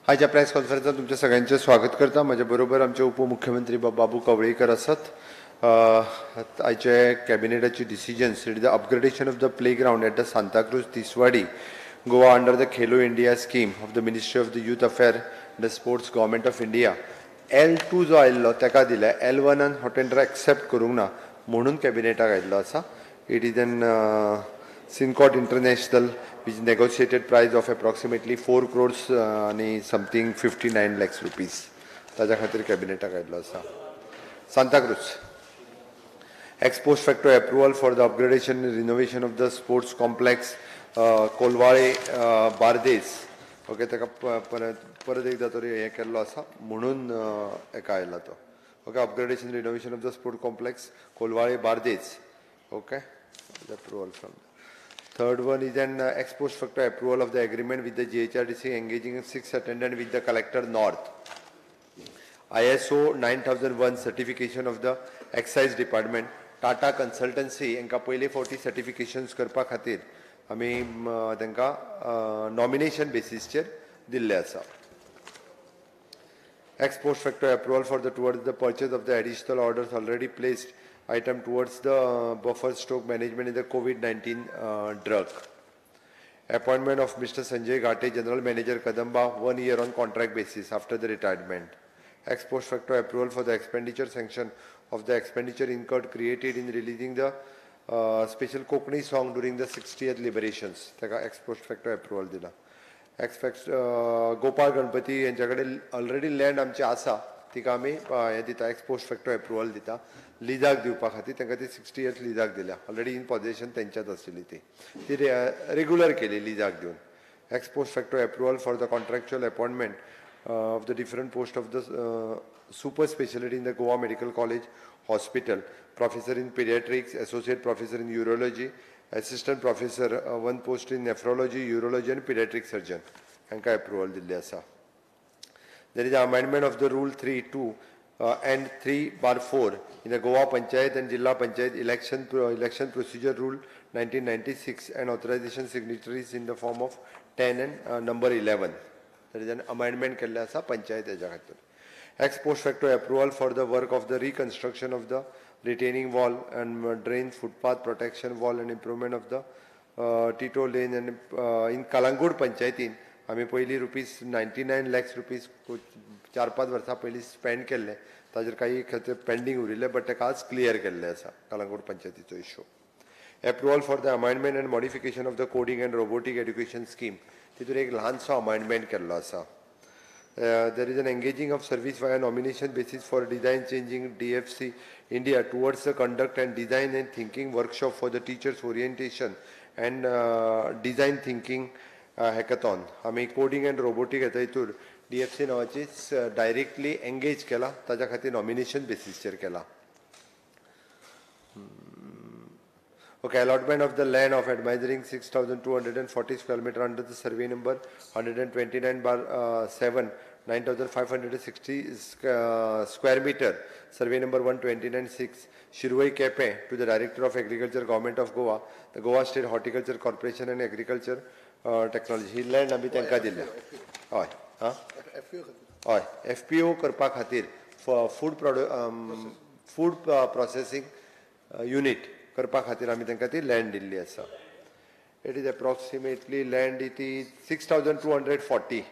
आजच्या प्रेस कॉन्फरन्सात तुमच्या सगळ्यांचे स्वागत करता. माझ्या बरोबर आमचे उपमुख्यमंत्री बाबू कवळेकर असत. आजचे कॅबिनेटाची decisions the upgradation of the playground at the Santacruz Tiswadi Goa under the Khelo India scheme of the ministry of the youth affair the sports government of India L2 जो आयिल्लो ताका दिला. L1 हो टेंडर एक्सेप्ट करूंक ना म्हणून कॅबिनेटाक आयिल्लो आसा. It is an Sincot International, which negotiated price of approximately 4 crores and something 59 lakhs rupees. ताज्या खातीर कॅबिनेटाक आयिल्लो आसा. Santacruz ex post facto approval for the upgradation and renovation of the sports complex Colvale Bardez. Okay, ताका परत एकदा तरी हें केल्लो आसा म्हणून हेका आयला तो. Okay, upgradation renovation of the sport complex Colvale Bardez. Okay, the approval from that. Third one is an ex post facto approval of the agreement with the GHRTC engaging 6 attendant with the Collector North. ISO 9001 certification of the Excise Department. Tata Consultancy यांका पहिले 40 certifications करपा खातीर आमी तांकां nomination बेसिसचेर दिल्ले आसा. Ex post facto approval for the towards the purchase of the additional orders already placed item towards the buffer stroke management in the COVID-19 drug. Appointment of Mr. Sanjay Ghate, General Manager Kadamba, 1 year on contract basis after the retirement. Ex post facto approval for the expenditure sanction of the expenditure incurred created in releasing the special Kokani song during the 60th liberations. Taka ex post facto approval dila. Gopal Ganpati यांच्याकडे already land आमची आसा तिका आमी हे दिता ex post facto approval दिता लिजाक दिवपा खातीर. तांकां ती 60 years लिजाक दिल्या. ऑलरेडी इन पोझिशन त्यांच्याच आशिल्ली ती रेग्युलर केली लिजाक दिवन. ex post facto approval for the contractual appointment of the different post of the super specialty in the Goa Medical College Hospital, professor in pediatrics, associate professor in urology, assistant professor, one post in nephrology, urology and pediatric surgeon. हांकां approval Delhi आसा. There is an amendment of the Rule 3(2) and 3(4) in the Goa Panchayat and Jilla Panchayat election procedure Rule 1996 and authorization signatories in the form of 10 and number 11. There is an amendment केल्ले आसा पंचायत हेच्या खातीर. Ex post facto approval for the work of the reconstruction of the retaining wall and drain footpath protection wall and improvement of the Tito Lane and in Kalangud Panchayatin आमी पयली ₹99 lakhs 4-5 वर्सां पयलीं spend केल्ले. ताजेर काही खातीर pending उरिल्ले but ताका आज क्लियर केल्ले आसा कलंगूट पंचायतीचो issue. Approval for the amendment and modification of the coding and robotic education scheme. तितून एक ल्हानसो अमेंडमेंट केल्लो आसा. There is an engaging of service via nomination basis for design changing DFC India towards the conduct and design and thinking workshop for the teachers orientation and design thinking hackathon. आमी coding and robotic येता हितूर DFC नावाची directly engage केला. ताज्या खातीर nomination बेसिसचेर केला. Okay, allotment of the land of admiring 6,240 square meter under the survey number 129/7, 9,560 square meter, survey number 129/6, Shirvai Kepe to the Director of Agriculture, Government of Goa, the Goa State Horticulture Corporation and Agriculture Technology. He land आमी तांकां दिल्या. हय हय FPO करपा खातीर food processing unit करपा खातीर आमी तांकां ती लँड दिल्ली आसा. It is approximately land it is 6,240.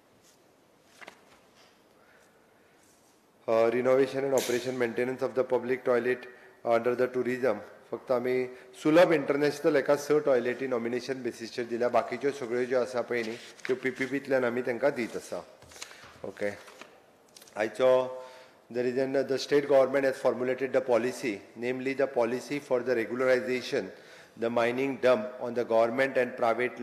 Renovation and operation maintenance of the public toilet under the tourism. फक्त आमी सुलभ इंटरनॅशनल एका 6 टॉयलेटी नॉमिनेशन बेसिसचेर दिल्या. बाकीच्यो सगळ्यो ज्यो आसा पळय न्ही त्यो PPPंतल्यान आमी तांकां दीत आसा. ओके, आयचो the state government has formulated the policy, namely the policy for the regularization, the mining dump on the government and private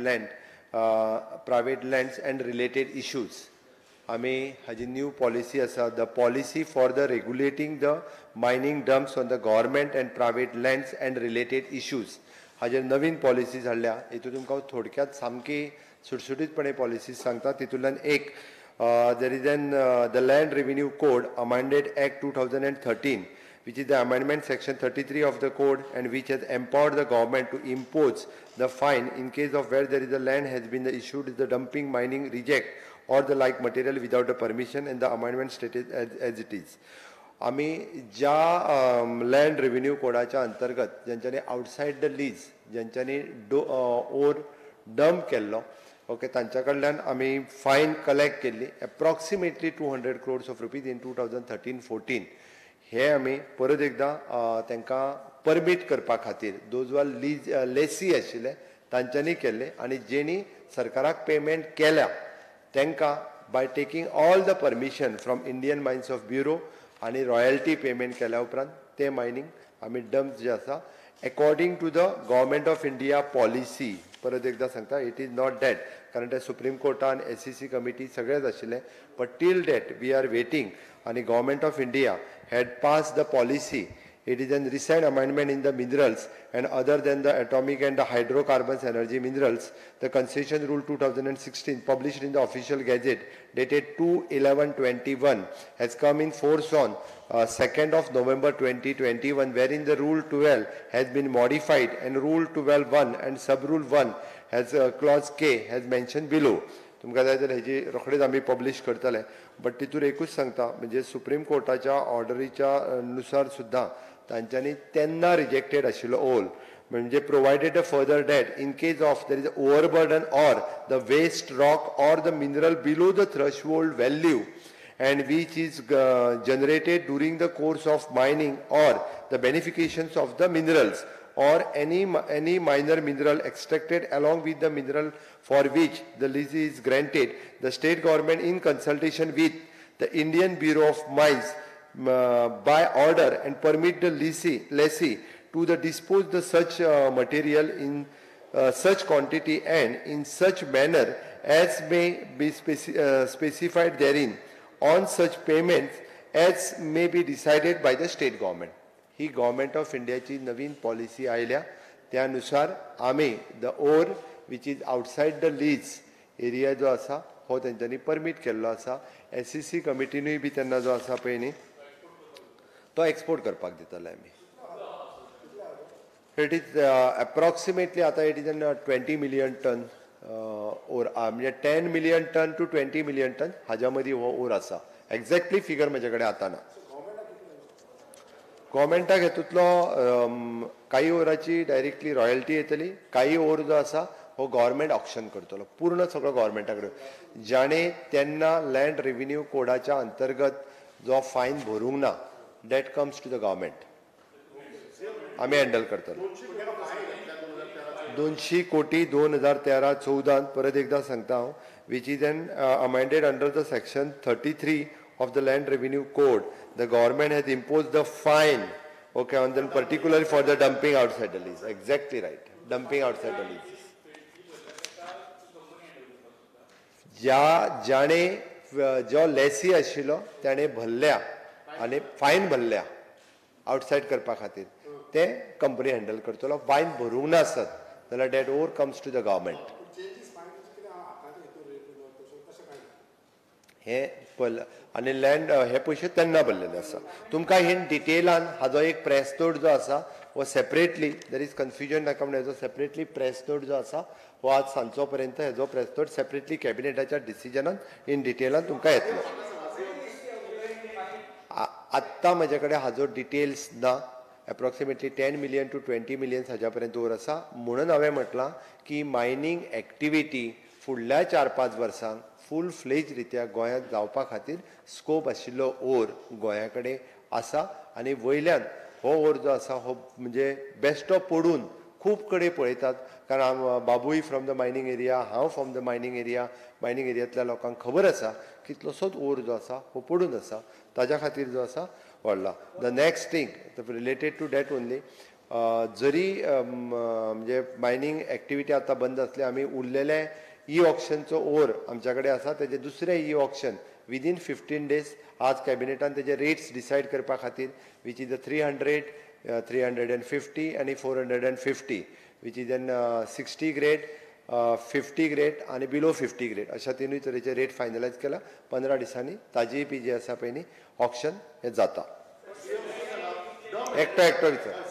lands and related issues. आमी हाजी new policy asa, the policy for the regulating the mining dumps on the government and private lands and related issues. हाजेर नवीन policies हाडल्या. हितून तुमकां थोडक्यात सामकी सुटसुटीतपणे policies सांगता. तितूंतल्यान एक there is the Land Revenue Code Amended Act 2013, which is the amendment section 33 of the code, and which has empowered the government to impose the fine in case of where there is a land has been issued the dumping, mining, reject or the like material without a permission, and the amendment stated as it is. आम्ही ज्या land revenue कोडाच्या अंतर्गत ज्यांच्यानी outside the lease ज्यांच्यानी ore dump केल्लो okay तांच्या कडल्यान आमी फायन कलेक्ट केल्ली approximately 200 crores of rupees in 2013-14. हे आमी परत एकदा तांकां परमीट करपा खातीर दोज वर लीज लेसी आशिल्ले तांच्यांनी केल्ले आनी जेणी सरकाराक पेमेंट केल्या तांकां by taking all the permission from Indian mines of bureau आनी रॉयल्टी पेमेंट केल्या उपरांत ते मायनींग आमी डंप जे आसा according to the government of India policy. परत एकदा सांगता इट इज नॉट डॅट कारण ते सुप्रीम कोर्टान SEC कमिटी सगळेच आशिल्ले but till that we are waiting आनी government of India had pass the policy. It is a recent amendment in the minerals and other than the atomic and the hydrocarbons energy minerals, the concession rule 2016 published in the official gazette dated 2/11/21 has come in force on 2nd of November 2021 wherein the rule 12 has been modified and rule 12(1) and sub rule 1 has clause K has mentioned below. तुमकां जाय जाल्यार हेजी रोखडेच आमी publish करतले but तितूर एकूच सांगता म्हणजे सुप्रीम कोर्टाच्या ऑर्डरीच्या नुसार सुद्दां तांच्यांनी तेन्ना रिजेक्टेड आशिल्लो ओल म्हणजे provided a further date in case of there is overburden or the waste rock or the mineral below the threshold value and which is generated during the course of mining or the beneficiations of the minerals or any minor mineral extracted along with the mineral for which the lease is granted, the state government in consultation with the Indian Bureau of Mines by order and permit the lessee to the dispose the such material in such quantity and in such manner as may be specified therein on such payments as may be decided by the state government. ही government of इंडियाची नवीन policy आयल्या त्यानुसार आमी the ore which is outside the lease area जो आसा हो तेंच्यांनी परमीट केल्लो आसा. SEC कमिटीनूय बी तेन्ना जो आसा पळय न्ही तो एक्सपोर्ट करपाक दितले आमी. इट इज एप्रॉक्सिमेटली आतां it is an 20 million ton ore म्हणजे 10 million ton to 20 million ton हाज्या मदीं हो ओर आसा. एक्झॅक्टली फिगर म्हजे कडेन आतां ना. गव्हर्मेंटाक हेतूंतलो काही ओराची डायरेक्टली रॉयल्टी येतली काही ओर जो आसा हो गव्हर्मेंट ऑक्शन करतलो पूर्ण सगळो गव्हर्मेंटा कडेन जाणें तेन्ना लँड रेव्हेन्यू कोडाच्या अंतर्गत जो फायन भरूंक ना that comes to the government आमी हँडल करतलो. 200 कोटी 2013-14 परत एकदा सांगता हांव which is an amended under the section 33 of the land revenue code. The government has imposed the fine okay on them particularly for the dumping outside the lease. Exactly right, dumping outside the leases. ज्याने जो Lacey आशिल्लो त्याने भरल्या आनी फायन भरल्या outside करपा खातीर ते कंपनी हँडल करतलो. फायन भरूंक नासत जाल्यार debt over comes to the government. हे आनी लँड हे पयशे तेन्ना भरलेले आसा. तुमकां हे डिटेलान हाजो एक प्रेस नोट जो आसा हो सेपरेटली देर इज कन्फ्युजन नाका म्हणून हेजो सेपरेटली प्रेस नोट जो आसा हो आज सांजचो पर्यंत हेजो प्रेस नोट सेपरेटली कॅबिनेटाच्या डिसिजनान इन डिटेलान तुमकां येतलो. आत्तां म्हजे कडेन हाजो डिटेल्स ना. एप्रॉक्सिमेटली 10 million to 20 million हाज्या पर्यंत ओर आसा म्हणून हांवें म्हटलां की मायनींग एक्टिविटी फुडल्या 4-5 वर्सांक फूल फ्लेज रित्या गोंयांत जावपा खातीर स्कोप आशिल्लो ओर गोंया कडेन आसा आनी वयल्यान हो ओर जो आसा हो म्हणजे बेश्टो पडून खूब कडेन पळयतात कारण बाबूय फ्रॉम द मायनींग एरिया हांव फ्रॉम द मायनींग एरियांतल्या लोकांक खबर आसा कितलोसोच ओर जो आसा हो पडून आसा ताज्या खातीर जो आसा व्हडला. The next thing related to that only जरी म्हणजे मायनींग एक्टिविटी आतां बंद आसली आमी उरलेले ऑक्शनचो ओर आमच्या कडेन आसा तेजे दुसरें ऑक्शन विदीन 15 days आज कॅबिनेटान तेजे रेट्स डिसायड करपा खातीर वीच इज 300, 350 आनी 450 which is an 60 grade, 50 grade आनी बिलो 50 grade अशा तिनूय तरेचे रेट फायनलायज केला. 15 दिसांनी ताजी पी जी आसा पळय न्ही ऑक्शन हें जाता. एकटो विचार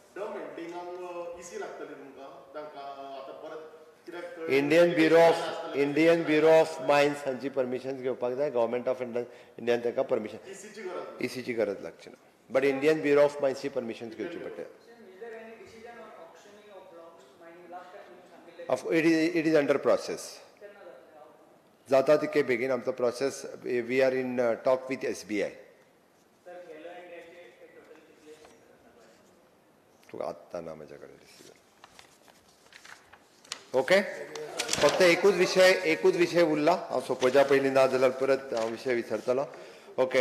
Indian bureau of Indian bureau of mines हांची परमिशन घेवपाक जाय. गव्हर्मेंट ऑफ इंडियान ताका परमिशन ECची गरज लागची ना. बट इंडियन ब्युरो ऑफ मायन्सची परमिशन घेवची पडटा. It is under process. जाता तितके बेगीन आमचो process. We are in talk with SBI. तुका आत्ता ना माझ्या कडे डिसिजन. ओके, फक्त एकूच विषय उरला. हांव सोंपोवच्या पयलीं ना जाल्यार परत हांव विशय विसरतलो. ओके,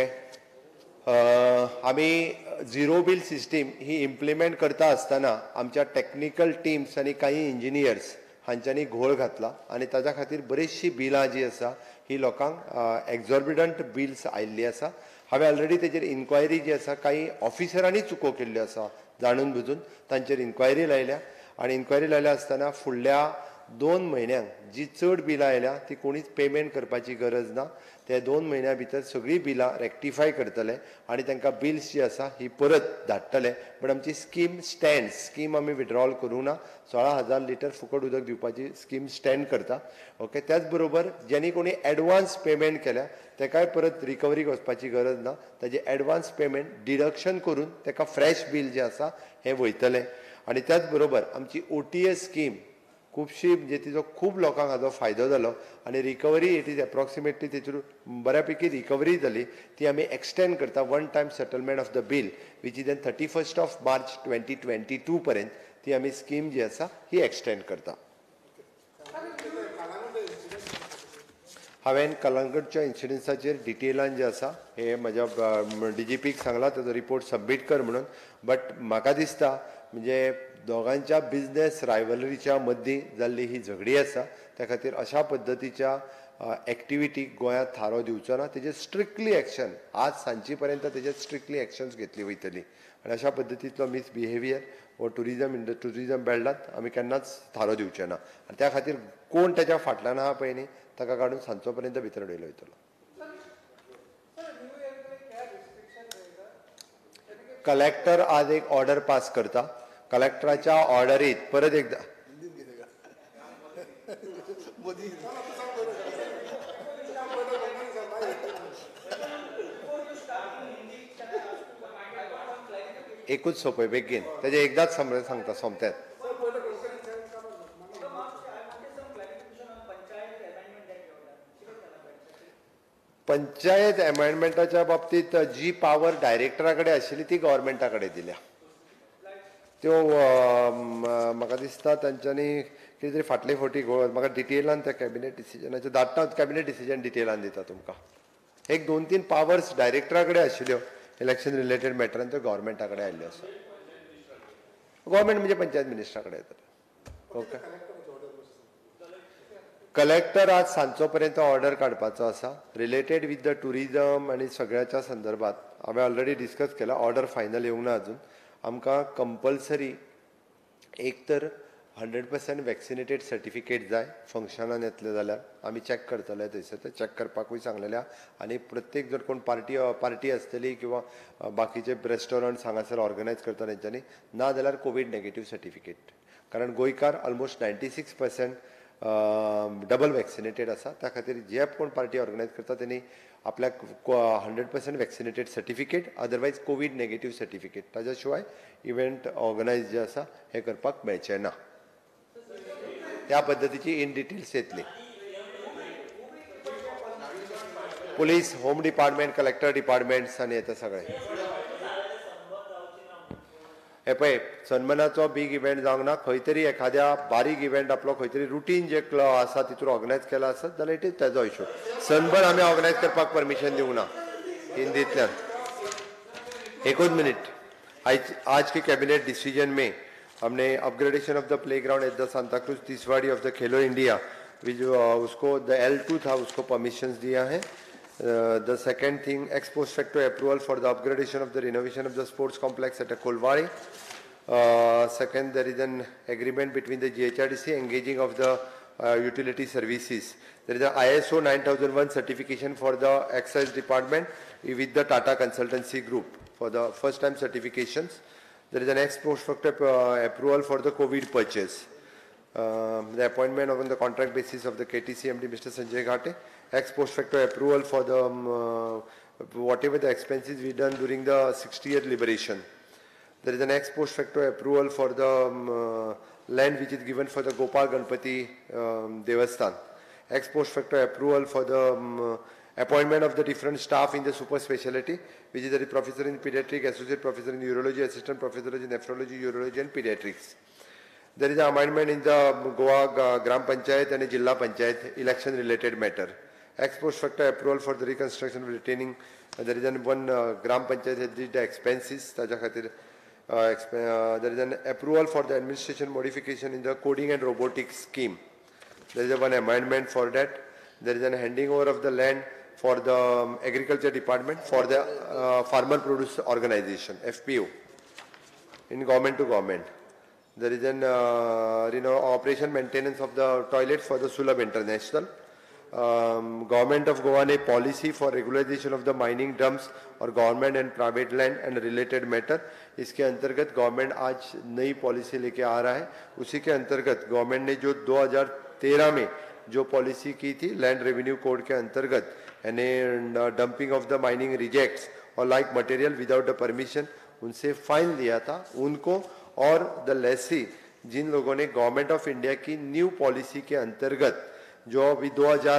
आमी झिरो बिल सिस्टीम ही इम्प्लिमेंट करता आसतना आमच्या टेक्निकल टीम्स आनी काही इंजिनियर्स हांच्यांनी घोळ घातला आनी ताच्या खातीर बरीचशी बिलां जी आसा ही लोकांक एक्झॉर्बिडंट बिल्स आयिल्ली आसा. हांवें ऑलरेडी तेजेर इन्क्वायरी जी आसा काही ऑफिसरांनी चुको केल्ल्यो आसा जाणून बुजून तांचेर इन्क्वायरी लायल्या. आनी इन्क्वायरी लायल्या आसतना फुडल्या 2 म्हयन्यांक जी चड बिलां आयल्या ती कोणीच पेमेंट करपाची गरज ना. ते 2 म्हयन्या भितर सगळीं बिलां रेक्टिफाय करतले आनी तांकां बिल्स जी आसा ही परत धाडटले. बट आमची स्कीम स्टँड, स्कीम आमी विड्रॉल करूं ना. 16,000 लिटर फुकट उदक दिवपाची स्कीम स्टँड करता. ओके, त्याच बरोबर ज्यांनी कोणी एडवान्स पेमेंट केल्या ताकाय परत रिकवरीक वचपाची गरज ना. ताजे एडवान्स पेमेंट डिडक्शन करून ताका फ्रेश बील जे आसा हें वयतलें. आनी त्याच बरोबर आमची OTS स्कीम खुबशी म्हणजे तिजो खूब लोकांक हाजो फायदो जालो आनी रिकवरी इट इज एप्रॉक्सिमेटली तेतून बऱ्यापैकी रिकवरी जाली. ती आमी एक्सटेंड करता. One time settlement of the bill which is 31 March 2022 पर्यंत ती आमी स्कीम जी आसा ही एक्सटेंड करता. हांवें कलंगूटच्या इन्सिडन्साचेर डिटेलान जे आसा हे म्हज्या DGPक सांगला ताजो रिपोर्ट सबमीट कर म्हणून. बट म्हाका दिसता म्हणजे दोगांच्या बिझनेस रायवलरीच्या मदीं जाल्ली ही झगडी आसा. त्या खातीर अशा पद्दतीच्या एक्टिविटीक गोंयांत थारो दिवचो ना. तेजेर स्ट्रिक्टली एक्शन आज सांची पर्यंत तेजेर स्ट्रिक्टली एक्शन्स घेतली वयतली. आनी अशा पद्दतींतलो मिसबिहेवियर वो टुरिजम बेल्टांत आमी केन्नाच थारो दिवचे ना. आनी त्या खातीर कोण तेच्या फाटल्यान आहा पळय न्ही ताका काडून सांचो पर्यंत भितर उडयलो वयतलो. कलेक्टर आज एक ऑर्डर पास करता. कलेक्टराच्या ऑर्डरीत परत एकदा एकूच सोपय बेगीन तेजे एकदाच सांगता सोमत्यात. पंचायत अमेंडमेंटाच्या बाबतीत जी पावर डायरेक्टरा कडेन आशिल्ली ती गव्हर्मेंटा कडेन दिल्या. त्यो म्हाका दिसता तांच्यांनी कितें तरी फाटले फावटी म्हाका डिटेलान त्या कॅबिनेट डिसिजनाचे धाडटा. कॅबिनेट डिसिजन डिटेलान दिता तुमकां. एक 2-3 पावर्स डायरेक्टरा कडेन आशिल्ल्यो इलेक्शन रिलेटेड मॅटरान त्यो गव्हर्मेंटा कडेन आयिल्ल्यो आसा. गव्हर्मेंट म्हणजे पंचायत मिनिस्टरा कडेन येता. ओके, कलेक्टर आज सांचो पर्यंत ऑर्डर काडपाचो आसा रिलेटेड विथ द टुरिजम आनी सगळ्याच्या संदर्भात. हांवें ऑलरेडी डिस्कस केला. ऑर्डर फायनल येवंक ना अजून. आमकां कंपल्सरी एक तर 100% वॅक्सिनेटेड सर्टिफिकेट जाय. फंक्शनान येतले जाल्यार आमी चॅक करतले थंयसर ते चॅक करपाकूय सांगलेल्या. आनी प्रत्येक जर कोण पार्टी आसतली किंवा बाकीचे रेस्टॉरंट्स हांगासर ऑर्गनायज करता तेंच्यांनी ना जाल्यार कोवीड नेगेटिव्ह सर्टिफिकेट. कारण गोंयकार ऑलमोस्ट 96% डबल वॅक्सिनेटेड आसा. त्या खातीर जे कोण पार्टी ऑर्गनायज करता तेणी आपल्याक 100% vaccinated certificate otherwise covid negative certificate ताज्या शिवाय इव्हेंट ऑर्गनायज जे आसा हे करपाक मेळचें ना. त्या पद्दतीची इन डिटेल्स येतली. Police, home department, collector departments आनी येता सगळे. हे पळय सन्मानाचो बीग इव्हेंट जावंक ना. खंय तरी एखाद्या बारीक इव्हेंट आपलो खंय तरी रुटीन जे आसा तितून ऑर्गनायज केला आसत जाल्यार इट इज तेजो इशू. सनबर्न आमी ऑर्गनायज करपाक परमिशन दिवंक ना हिंदींतल्यान. एकूच मिनिट. आज के कैबिनेट डिसीजन में हमने upgradation of the playground at the Santa Cruz Tiswadi of the Khelo India उसको द L2 था उसको परमिशंस दिया है. The second thing, ex post facto approval for the upgradation of the renovation of the sports complex at Kolwari. Second, there is an agreement between the GHRDC engaging of the utility services. There is an ISO 9001 certification for the excise department with the Tata Consultancy Group for the first time certifications. There is an ex post facto approval for the COVID purchase. The appointment on the contract basis of the KTC MD Mr. Sanjay Ghate, ex post facto approval for the whatever the expenses we done during the 60th liberation. There is an ex post facto approval for the land which is given for the Gopal Ganpati Devasthan. Ex post facto approval for the appointment of the different staff in the super specialty, which is the professor in pediatric, associate professor in urology, assistant professor in nephrology, urology and pediatrics. There is an amendment in the Goa Gram Panchayat and Jilla Panchayat election related matter. Ex post facto approval for the reconstruction of retaining. There is one Gram Panchayat that did the expenses. There is an approval for the administration modification in the coding and robotics scheme. There is one amendment for that. There is an handing over of the land for the agriculture department for the farmer produce organization, FPO, in government to government. There is an operation maintenance of the toilet for the Sulabh International. Government of Goa ने policy for regularization of the mining dumps और government and private land and related matter. इसके अंतर्गत government आज नई policy लेके आ रहा है. उसी के अंतर्गत government ने जो 2013 में जो policy की थी land revenue code के अंतर्गत यानी dumping of the mining rejects और like material without the permission उनसे fine लिया था उनको और the lessee जिन लोगों ने government of India की new policy के अंतर्गत जो अभी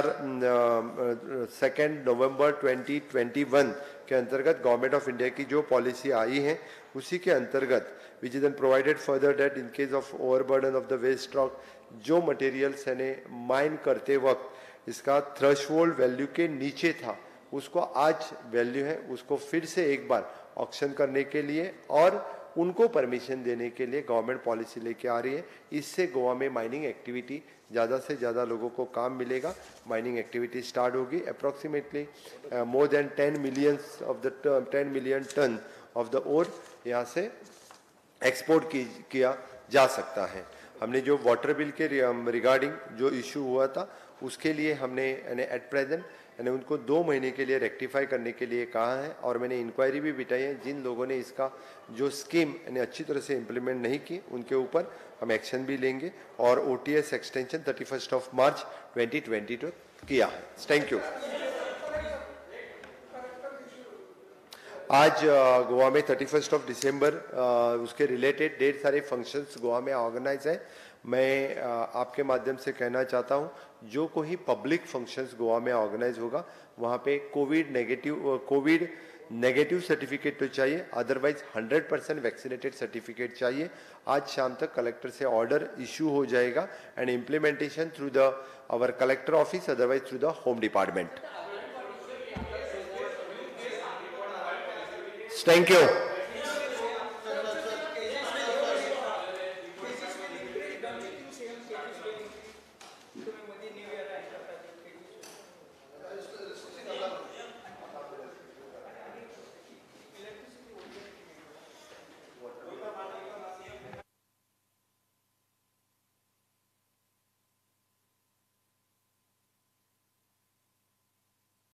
2 नवंबर 2021 के अंतर्गत गवर्नमेंट ऑफ इंडिया की जो पॉलिसी आई है उसी के अंतर्गत which is provided further that in case of overburden of the waste stock जो मटेरियल्स ने माइन करते वक्त इसका थ्रेशोल्ड वैल्यू के नीचे था उसको आज वैल्यू है उसको फिर से एक बार ऑक्शन करने के लिए और उनको परमिशन देने के लिए गवर्नमेंट पॉलिसी लेके आ रही है. इससे गोवा में माइनिंग एक्टिविटी ज़्यादा से ज़्यादा लोगों को काम मिलेगा. माइनिंग एक्टिविटी स्टार्ट होगी. Approximately more than 10 million ton of the ore यहाँ से एक्सपोर्ट किया जा सकता है. हमने जो वाटर बिल के रिगार्डिंग जो इशू हुआ था उसके लिए हमने एट प्रेजेंट मैंने उनको 2 महीने के लिए रेक्टिफाई करने के लिए कहा है और मैंने इंक्वायरी भी बिठाई है. जिन लोगों ने इसका जो स्कीम अच्छी तरह से इम्प्लीमेंट नहीं की उनके ऊपर हम एक्शन भी लेंगे और OTS एक्सटेंशन 31 मार्च 2022 किया है. Thank you. आज गोवा में 31 दिसंबर उसके रिलेटेड ढेर सारे फंक्शंस गोवा में ऑर्गेनाइज है. मैं आपके माध्यम से कहना चाहता हूं जो कोई पब्लिक फंक्शंस गोवा में ऑर्गेनाइज होगा वहां पे कोविड नेगेटिव सर्टिफिकेट तो चाहिए अदरवाइज 100% वैक्सीनेटेड सर्टिफिकेट चाहिए. आज शाम तक कलेक्टर से ऑर्डर इशू हो जाएगा and implementation through the our collector office otherwise through the home department. Thank you.